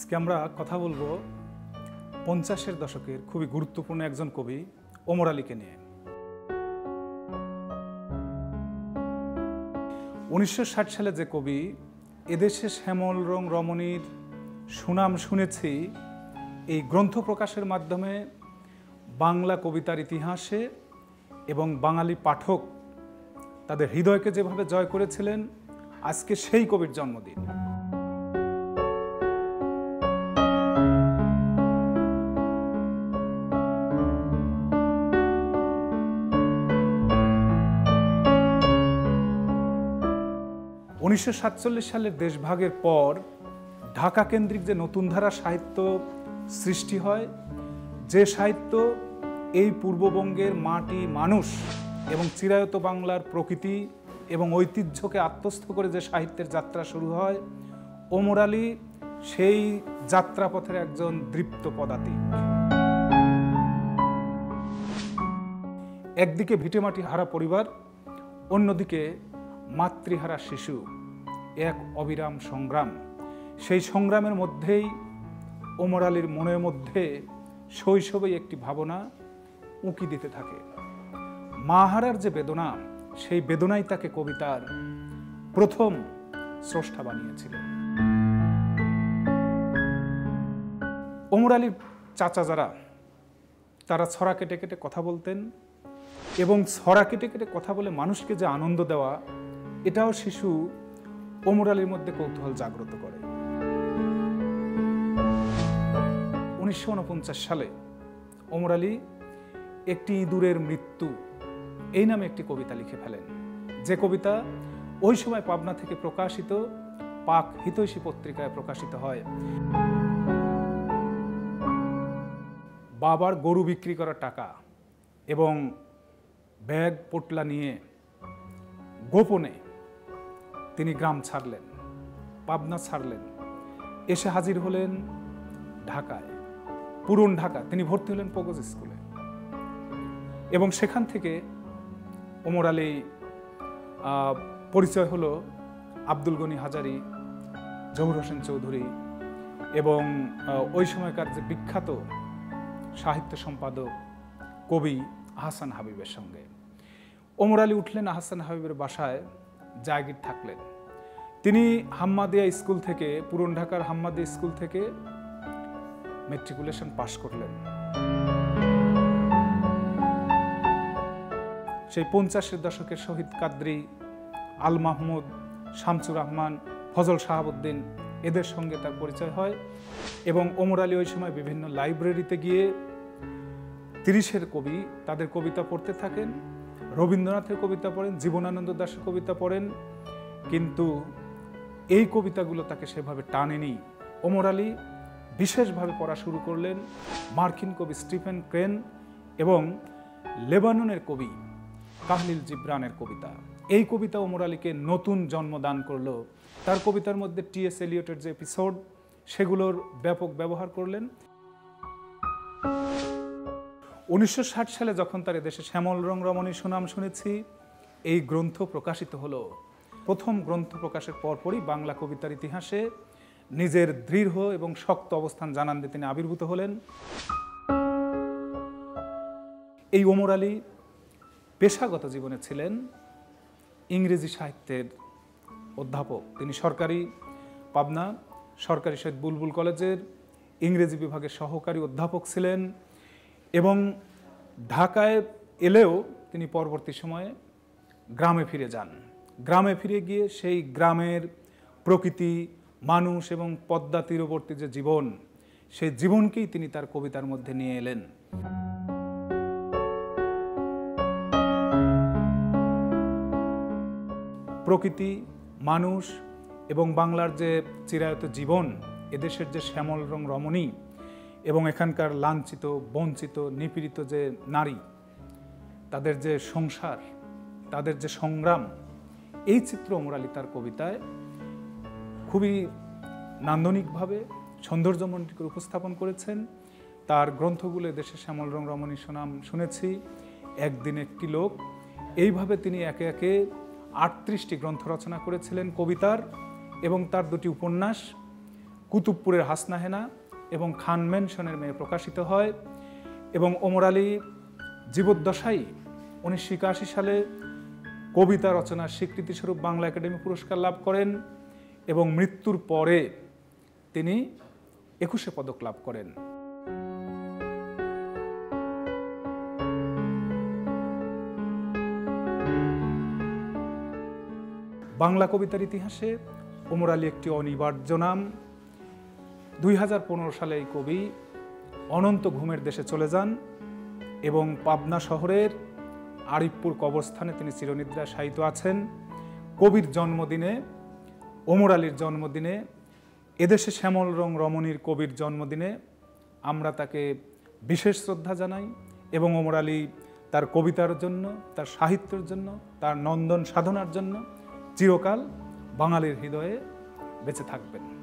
আজকে আমরা কথা বলবো 50-এর দশকের খুবই গুরুত্বপূর্ণ একজন কবি ওমর আলীকে নিয়ে। 1960 সালে যে কবি এদেশে শ্যামল রং রমণীর সুনাম শুনেছি এই গ্রন্থ প্রকাশের মাধ্যমে বাংলা কবিতার ইতিহাসে এবং বাঙালি পাঠক তাদের হৃদয়কে যেভাবে জয় করেছিলেন, আজকে সেই কবির জন্মদিন। উনিশশো 1947 সালের দেশভাগের পর ঢাকা কেন্দ্রিক যে নতুন ধারা সাহিত্য সৃষ্টি হয়, যে সাহিত্য এই পূর্ববঙ্গের মাটি, মানুষ এবং চিরায়ত বাংলার প্রকৃতি এবং ঐতিহ্যকে আত্মস্থ করে যে সাহিত্যের যাত্রা শুরু হয়, ওমর আলী সেই যাত্রাপথের একজন দৃপ্ত পদাতিক। একদিকে ভিটেমাটি হারা পরিবার, অন্যদিকে মাতৃহারা শিশু, এক অবিরাম সংগ্রাম। সেই সংগ্রামের মধ্যেই ওমর আলীর মনের মধ্যে শৈশবেই একটি ভাবনা উঁকি দিতে থাকে। মা হারার যে বেদনা, সেই বেদনাই তাকে কবিতার প্রথম স্রষ্টা বানিয়েছিল। ওমর আলীর চাচা যারা, তারা ছড়া কেটে কেটে কথা বলতেন এবং ছড়া কেটে কেটে কথা বলে মানুষকে যে আনন্দ দেওয়া, এটাও শিশু ওমর আলীর মধ্যে কৌতূহল জাগ্রত করে। 1949 সালে ওমর আলী একটি ইঁদুরের মৃত্যু এই নামে একটি কবিতা লিখে ফেলেন, যে কবিতা ওই সময় পাবনা থেকে প্রকাশিত পাক হিতৈষী পত্রিকায় প্রকাশিত হয়। বাবার গরু বিক্রি করা টাকা এবং ব্যাগ পোটলা নিয়ে গোপনে তিনি গ্রাম ছাড়লেন, পাবনা ছাড়লেন, এসে হাজির হলেন ঢাকায়, পুরন ঢাকা। তিনি ভর্তি হলেন পগজ স্কুলে এবং সেখান থেকে ওমর আলী পরিচয় হলো আব্দুল গনি হাজারি, জহুর হোসেন চৌধুরী এবং ওই সময়কার যে বিখ্যাত সাহিত্য সম্পাদক কবি আহসান হাবিবের সঙ্গে। ওমর আলী উঠলেন আহসান হাবিবের বাসায়, জায়গির থাকলেন। তিনি হাম্মাদিয়া স্কুল থেকে, পুরন ঢাকার হাম্মাদিয়া স্কুল থেকে ম্যাট্রিকুলেশন পাশ করলেন। সেই 50-এর দশকের শহীদ কাদরি, আল মাহমুদ, শামসুর রহমান, ফজল শাহাবুদ্দিন, এদের সঙ্গে তার পরিচয় হয় এবং ওমর আলী ওই সময় বিভিন্ন লাইব্রেরিতে গিয়ে 30-এর কবি তাদের কবিতা পড়তে থাকেন। রবীন্দ্রনাথের কবিতা পড়েন, জীবনানন্দ দাশের কবিতা পড়েন, কিন্তু এই কবিতাগুলো তাকে সেভাবে টানেনি। ওমর আলী বিশেষভাবে পড়া শুরু করলেন মার্কিন কবি স্টিফেন ক্রেন এবং লেবাননের কবি কাহলিল জিব্রানের কবিতা। এই কবিতা ওমর আলীকে নতুন জন্মদান করলো। তার কবিতার মধ্যে টি.এস. এলিয়টের যে এপিসোড, সেগুলোর ব্যাপক ব্যবহার করলেন। 1960 সালে যখন তার এদেশে শ্যামল রং রমণীর সুনাম শুনেছি এই গ্রন্থ প্রকাশিত হলো, প্রথম গ্রন্থ প্রকাশের পরপরই বাংলা কবিতার ইতিহাসে নিজের দৃঢ় এবং শক্ত অবস্থান জানান দিয়ে তিনি আবির্ভূত হলেন। এই ওমর আলী পেশাগত জীবনে ছিলেন ইংরেজি সাহিত্যের অধ্যাপক। তিনি পাবনা সরকারি শহীদ বুলবুল কলেজের ইংরেজি বিভাগের সহকারী অধ্যাপক ছিলেন এবং ঢাকায় এলেও তিনি পরবর্তী সময়ে গ্রামে ফিরে যান। গ্রামে ফিরে গিয়ে সেই গ্রামের প্রকৃতি, মানুষ এবং পদ্মা তীরবর্তী যে জীবন, সেই জীবনকেই তিনি তার কবিতার মধ্যে নিয়ে এলেন। প্রকৃতি, মানুষ এবং বাংলার যে চিরায়ত জীবন, এদেশের যে শ্যামল রং রমণী এবং এখানকার লাঞ্ছিত, বঞ্চিত, নিপীড়িত যে নারী, তাদের যে সংসার, তাদের যে সংগ্রাম, এই চিত্র ওমর আলী তার কবিতায় খুবই নান্দনিকভাবে সৌন্দর্যমণ্ডিত করে উপস্থাপন করেছেন। তার গ্রন্থগুলো দেশে শ্যামল রং রমণীর সুনাম শুনেছি, একদিন একটি লোক, এইভাবে তিনি একে একে 38টি গ্রন্থ রচনা করেছিলেন কবিতার এবং তার 2টি উপন্যাস কুতুবপুরের হাসনা হেনা এবং খান মেনশনের মেয়ে প্রকাশিত হয় এবং ওমর আলী জীবদ্দশায় 1981 সালে কবিতা রচনার স্বীকৃতিস্বরূপ বাংলা একাডেমি পুরস্কার লাভ করেন এবং মৃত্যুর পরে তিনি 21 পদক লাভ করেন। বাংলা কবিতার ইতিহাসে ওমর আলী একটি অনিবার্য নাম। 2015 সালে এই কবি অনন্ত ঘুমের দেশে চলে যান এবং পাবনা শহরের আরিফপুর কবরস্থানে তিনি চিরনিদ্রায় শায়িত আছেন। কবির জন্মদিনে, ওমর আলীর জন্মদিনে, এদেশে শ্যামল রং রমণীর কবির জন্মদিনে আমরা তাকে বিশেষ শ্রদ্ধা জানাই এবং ওমর আলী তার কবিতার জন্য, তার সাহিত্যের জন্য, তার নন্দন সাধনার জন্য চিরকাল বাঙালির হৃদয়ে বেঁচে থাকবেন।